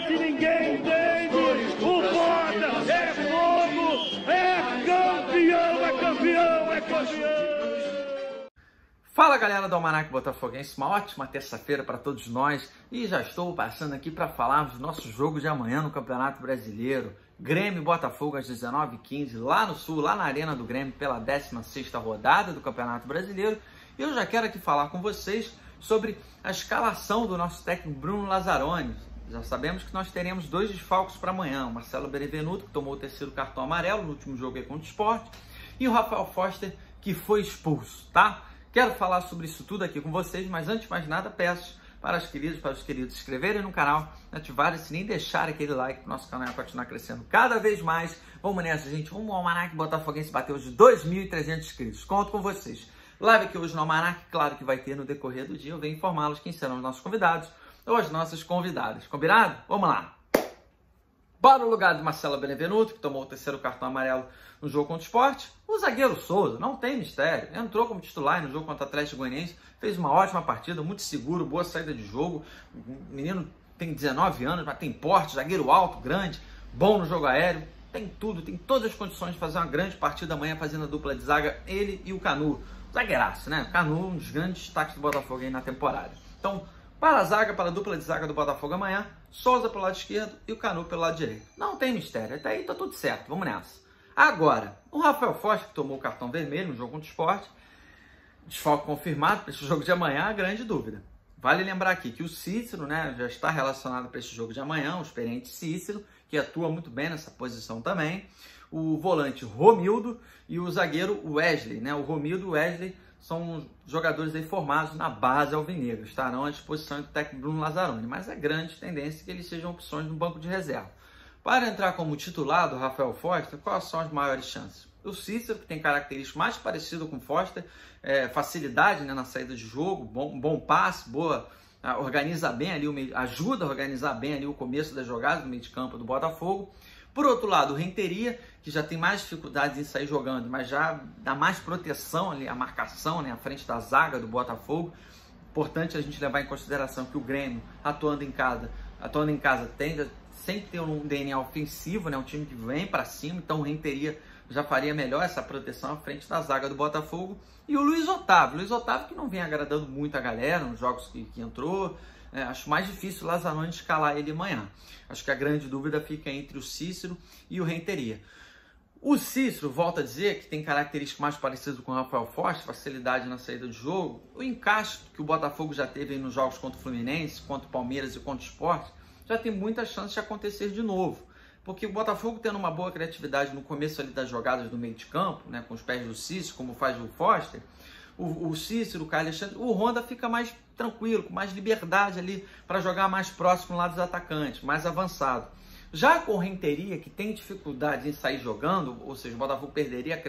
que ninguém entende. O Bota é fogo, é campeão, é campeão, é campeão. Fala galera do Almanac Botafoguense, uma ótima terça-feira para todos nós e já estou passando aqui para falar do nosso jogo de amanhã no Campeonato Brasileiro. Grêmio e Botafogo às 19h15 lá no Sul, lá na Arena do Grêmio pela 16ª rodada do Campeonato Brasileiro. E eu já quero aqui falar com vocês sobre a escalação do nosso técnico Bruno Lazzaroni. Já sabemos que nós teremos dois desfalques para amanhã, o Marcelo Benevenuto, que tomou o terceiro cartão amarelo no último jogo aí contra o Sport, e o Rafael Foster, que foi expulso, tá? Quero falar sobre isso tudo aqui com vocês, mas antes de mais nada, peço para os queridos se inscreverem no canal, ativarem o sininho e deixarem aquele like para o nosso canal continuar crescendo cada vez mais. Vamos nessa, gente. Vamos ao Almanac Botafoguense bater hoje 2.300 inscritos. Conto com vocês. Live aqui hoje no Almanac, claro que vai ter no decorrer do dia. Eu venho informá-los quem serão os nossos convidados ou as nossas convidadas. Combinado? Vamos lá. Bora no lugar de Marcelo Benevenuto, que tomou o terceiro cartão amarelo no jogo contra o Sport. O zagueiro Souza, não tem mistério, entrou como titular no jogo contra o Atlético Goianiense, fez uma ótima partida, muito seguro, boa saída de jogo. O menino tem 19 anos, mas tem porte, zagueiro alto, grande, bom no jogo aéreo, tem tudo, tem todas as condições de fazer uma grande partida amanhã fazendo a dupla de zaga, ele e o Canu. Zagueiraço, né? O Canu, um dos grandes destaques do Botafogo aí na temporada. Então, para a zaga, para a dupla de zaga do Botafogo amanhã, Souza pelo lado esquerdo e o Canu pelo lado direito. Não tem mistério, até aí tá tudo certo, vamos nessa. Agora, o Rafael Foster, que tomou o cartão vermelho no jogo contra o Sport, desfalque confirmado para esse jogo de amanhã, a grande dúvida. Vale lembrar aqui que o Cícero, né, já está relacionado para esse jogo de amanhã, o experiente Cícero, que atua muito bem nessa posição também, o volante Romildo e o zagueiro Wesley, né? O Romildo e o Wesley são jogadores aí formados na base alvinegra, estarão à disposição do técnico Bruno Lazzaroni, mas é grande tendência que eles sejam opções no banco de reserva. Para entrar como titular do Rafael Foster, quais são as maiores chances? O Cícero, que tem características mais parecidas com o Foster, facilidade, né, na saída de jogo, bom passe, boa, organiza bem ali, ajuda a organizar bem ali o começo das jogadas do meio de campo do Botafogo. Por outro lado, o Renteria, que já tem mais dificuldades em sair jogando, mas já dá mais proteção ali, a marcação, né, à frente da zaga do Botafogo. Importante a gente levar em consideração que o Grêmio, atuando em casa tende a sempre ter um DNA ofensivo, né, um time que vem para cima, então o Renteria já faria melhor essa proteção à frente da zaga do Botafogo. E o Luiz Otávio que não vem agradando muito a galera nos jogos que entrou. Acho mais difícil o Lazzaroni escalar ele amanhã. Acho que a grande dúvida fica entre o Cícero e o Renteria. O Cícero, volta a dizer, que tem características mais parecidas com o Rafael Foster, facilidade na saída de jogo. O encaixe que o Botafogo já teve aí nos jogos contra o Fluminense, contra o Palmeiras e contra o Sport, já tem muita chance de acontecer de novo. Porque o Botafogo tendo uma boa criatividade no começo ali das jogadas do meio de campo, né, com os pés do Cícero, como faz o Foster, o Cícero, o Caio Alexandre, o Honda fica mais tranquilo, com mais liberdade ali para jogar mais próximo lá dos atacantes, mais avançado. Já com o Renteria, que tem dificuldade em sair jogando, ou seja, o Botafogo perderia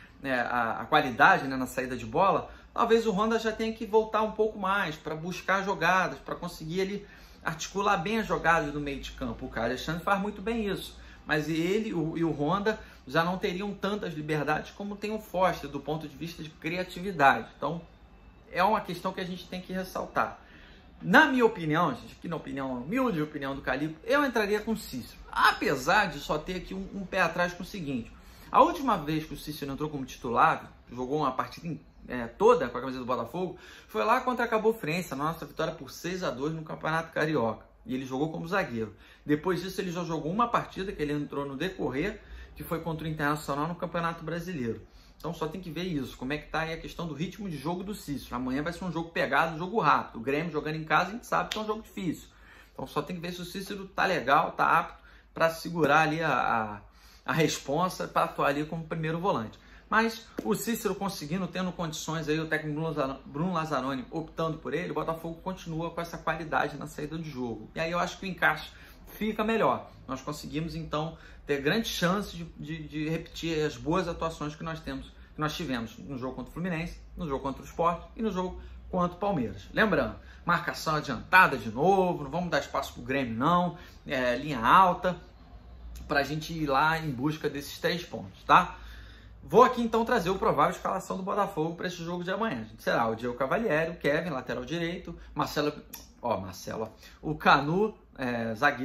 a qualidade, né, na saída de bola, talvez o Honda já tenha que voltar um pouco mais para buscar jogadas, para conseguir ali articular bem as jogadas do meio de campo. O Caio Alexandre faz muito bem isso, mas ele e o Honda já não teriam tantas liberdades como tem o Foster, do ponto de vista de criatividade. Então, é uma questão que a gente tem que ressaltar. Na minha opinião, gente, aqui na humilde opinião do Calipo, eu entraria com o Cícero. Apesar de só ter aqui um pé atrás com o seguinte: a última vez que o Cícero entrou como titular, jogou uma partida toda com a camisa do Botafogo, foi lá contra a Cabo Friense, a nossa vitória por 6-2 no Campeonato Carioca. E ele jogou como zagueiro. Depois disso, ele já jogou uma partida que ele entrou no decorrer, que foi contra o Internacional no Campeonato Brasileiro. Então só tem que ver isso, como é que tá aí a questão do ritmo de jogo do Cícero. Amanhã vai ser um jogo pegado, um jogo rápido. O Grêmio jogando em casa, a gente sabe que é um jogo difícil. Então só tem que ver se o Cícero tá legal, tá apto para segurar ali a responsa, para atuar ali como primeiro volante. Mas o Cícero conseguindo, tendo condições aí, o técnico Bruno Lazzaroni optando por ele, o Botafogo continua com essa qualidade na saída de jogo. E aí eu acho que o encaixe fica melhor. Nós conseguimos, então, ter grande chance de repetir as boas atuações que nós tivemos no jogo contra o Fluminense, no jogo contra o Sport e no jogo contra o Palmeiras. Lembrando, marcação adiantada de novo, não vamos dar espaço para o Grêmio não, linha alta, para a gente ir lá em busca desses 3 pontos, tá? Vou aqui então trazer o provável escalação do Botafogo para esse jogo de amanhã. Será o Diego Cavalieri, o Kevin, lateral direito, o Canu, zagueiro,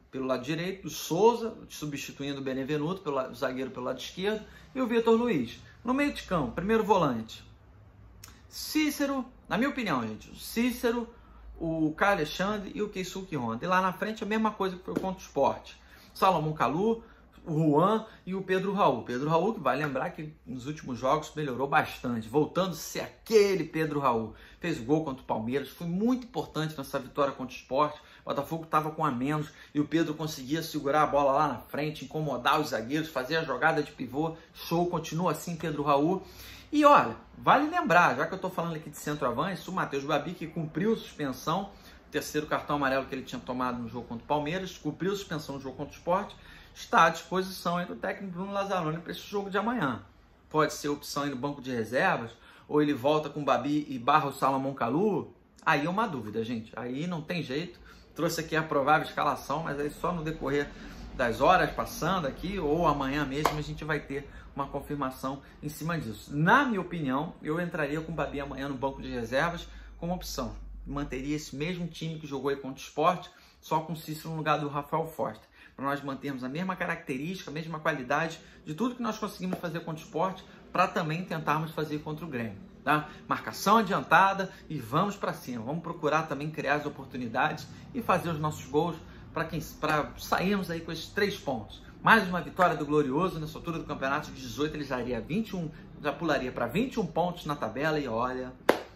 pelo lado direito, o Souza, substituindo o Benevenuto, o zagueiro pelo lado esquerdo, e o Vitor Luiz. No meio de campo, primeiro volante, Cícero, na minha opinião, gente, o Cícero, o Caio Alexandre e o Keisuke Honda. E lá na frente a mesma coisa que foi contra o Sport. Salomão Kalou, o Juan e o Pedro Raul. Pedro Raul, que vai lembrar que nos últimos jogos melhorou bastante, voltando a ser aquele Pedro Raul. Fez gol contra o Palmeiras, foi muito importante nessa vitória contra o Sport. O Botafogo estava com a menos e o Pedro conseguia segurar a bola lá na frente, incomodar os zagueiros, fazer a jogada de pivô. Show, continua assim Pedro Raul. E olha, vale lembrar, já que eu estou falando aqui de centroavante, o Matheus Babi, que cumpriu suspensão, terceiro cartão amarelo que ele tinha tomado no jogo contra o Palmeiras, cumpriu suspensão no jogo contra o Sport, está à disposição aí do técnico Bruno Lazzaroni para esse jogo de amanhã. Pode ser opção aí no banco de reservas, ou ele volta com o Babi e barra o Salomão Kalou. Aí é uma dúvida, gente. Aí não tem jeito. Trouxe aqui a provável escalação, mas aí só no decorrer das horas passando aqui, ou amanhã mesmo, a gente vai ter uma confirmação em cima disso. Na minha opinião, eu entraria com o Babi amanhã no banco de reservas como opção. Manteria esse mesmo time que jogou aí contra o Sport, só com o Cícero no lugar do Rafael Foster. Para nós mantermos a mesma característica, a mesma qualidade de tudo que nós conseguimos fazer contra o Sport, para também tentarmos fazer contra o Grêmio. Tá? Marcação adiantada e vamos para cima. Vamos procurar também criar as oportunidades e fazer os nossos gols para sairmos aí com esses 3 pontos. Mais uma vitória do Glorioso nessa altura do campeonato de 18, ele já pularia para 21 pontos na tabela e olha,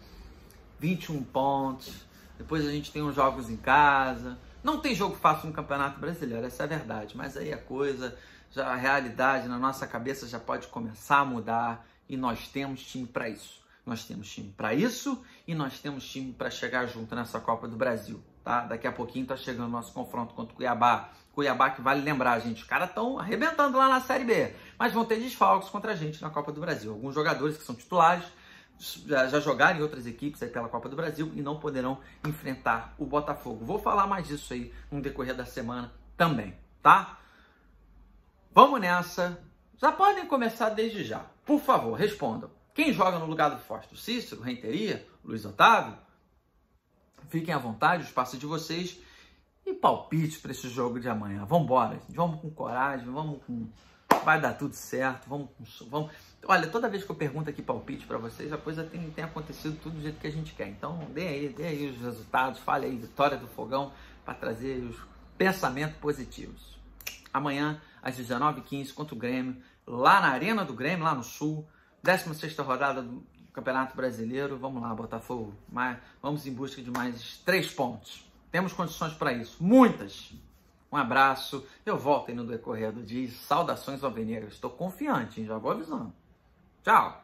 21 pontos. Depois a gente tem uns jogos em casa. Não tem jogo fácil no Campeonato Brasileiro, essa é a verdade, mas aí a coisa, já a realidade na nossa cabeça já pode começar a mudar e nós temos time para isso. Nós temos time para isso e nós temos time para chegar junto nessa Copa do Brasil, tá? Daqui a pouquinho tá chegando o nosso confronto contra o Cuiabá. Cuiabá que vale lembrar, gente, os caras estão arrebentando lá na Série B, mas vão ter desfalques contra a gente na Copa do Brasil. Alguns jogadores que são titulares já jogaram em outras equipes aí pela Copa do Brasil e não poderão enfrentar o Botafogo. Vou falar mais disso aí no decorrer da semana também, tá? Vamos nessa. Já podem começar desde já. Por favor, respondam. Quem joga no lugar do Foster? Cícero, Renteria, Luiz Otávio? Fiquem à vontade, o espaço é de vocês. E palpite para esse jogo de amanhã. Vamos embora, gente. Vamos com coragem, vamos com... Vai dar tudo certo, vamos... Olha, toda vez que eu pergunto aqui palpite para vocês, a coisa tem acontecido tudo do jeito que a gente quer. Então, dê aí os resultados, fale aí, vitória do Fogão, para trazer os pensamentos positivos. Amanhã, às 19h15, contra o Grêmio, lá na Arena do Grêmio, lá no Sul, 16ª rodada do Campeonato Brasileiro. Vamos lá, Botafogo, vamos em busca de mais 3 pontos. Temos condições para isso, muitas. Um abraço, eu volto aí no decorrer do dia. Saudações alvinegras, estou confiante, hein? Já vou avisando. Tchau!